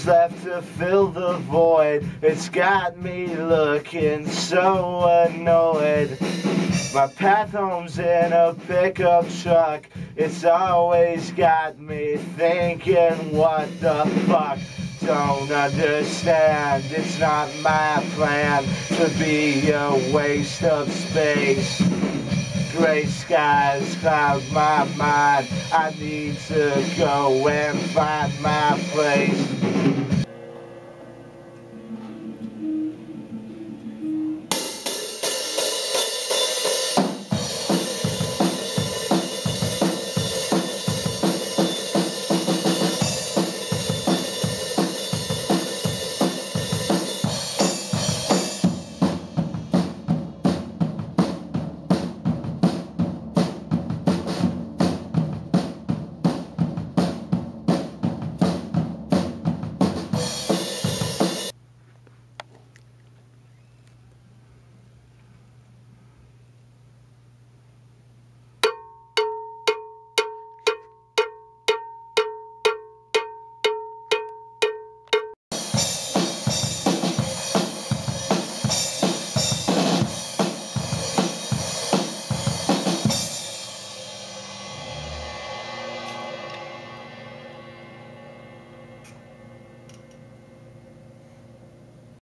left to fill the void. It's got me looking so annoyed. My path home's in a pickup truck. It's always got me thinking, what the fuck? Don't understand, it's not my plan to be a waste of space. Gray skies cloud my mind. I need to go and find my place.